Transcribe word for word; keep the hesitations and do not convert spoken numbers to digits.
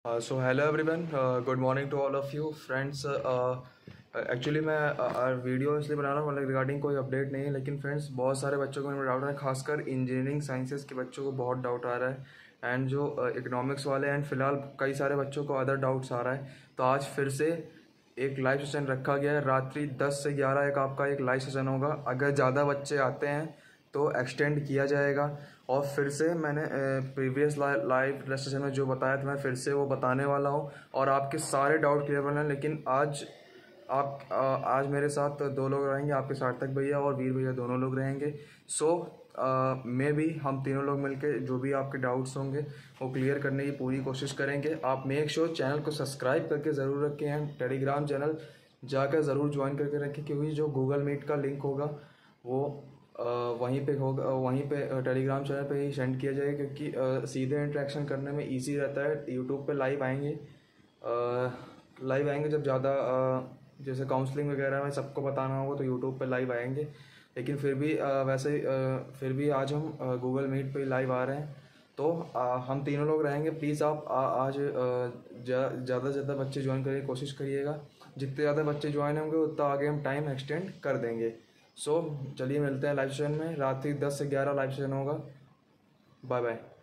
Uh, so hello everyone, uh, good morning to all of you friends. Actually मैं video इसलिए बना रहा हूँ मतलब रिगार्डिंग कोई अपडेट नहीं है, लेकिन फ्रेंड्स बहुत सारे बच्चों को डाउट है, खासकर इंजीनियरिंग साइंसेस के बच्चों को बहुत डाउट आ रहा है एंड जो इकोनॉमिक्स वाले एंड फिलहाल कई सारे बच्चों को अदर डाउट्स आ रहा है। तो आज फिर से एक लाइव सेशन रखा गया है, रात्रि दस से ग्यारह एक आपका एक लाइव सेशन होगा। अगर ज़्यादा बच्चे आते हैं तो एक्सटेंड किया जाएगा। और फिर से मैंने प्रीवियस लाइव सेशन में जो बताया था मैं फिर से वो बताने वाला हूँ और आपके सारे डाउट क्लियर करना है। लेकिन आज आप आ, आज मेरे साथ दो लोग रहेंगे, आपके सार्थक भैया और वीर भैया दोनों लोग रहेंगे। सो मैं भी हम तीनों लोग मिलकर जो भी आपके डाउट्स होंगे वो क्लियर करने की पूरी कोशिश करेंगे। आप मेक श्योर चैनल को सब्सक्राइब करके ज़रूर रखें एंड टेलीग्राम चैनल जाकर ज़रूर ज्वाइन करके रखें, क्योंकि जो गूगल मीट का लिंक होगा वो आ, वहीं पे होगा, वहीं पे टेलीग्राम चैनल पे ही सेंड किया जाएगा, क्योंकि आ, सीधे इंटरेक्शन करने में इजी रहता है। यूट्यूब पे लाइव आएंगे लाइव आएंगे जब ज़्यादा जैसे काउंसलिंग वगैरह में सबको बताना होगा तो यूट्यूब पे लाइव आएंगे। लेकिन फिर भी आ, वैसे आ, फिर भी आज हम गूगल मीट पे लाइव आ रहे हैं, तो आ, हम तीनों लोग रहेंगे। प्लीज़ आप आ, आज ज़्यादा से ज़्यादा बच्चे ज्वाइन करने की कोशिश करिएगा। जितने ज़्यादा बच्चे ज्वाइन होंगे उतना आगे हम टाइम एक्सटेंड कर देंगे। सो चलिए मिलते हैं लाइव सेशन में, रात्रि दस से ग्यारह लाइव सेशन होगा। Bye bye.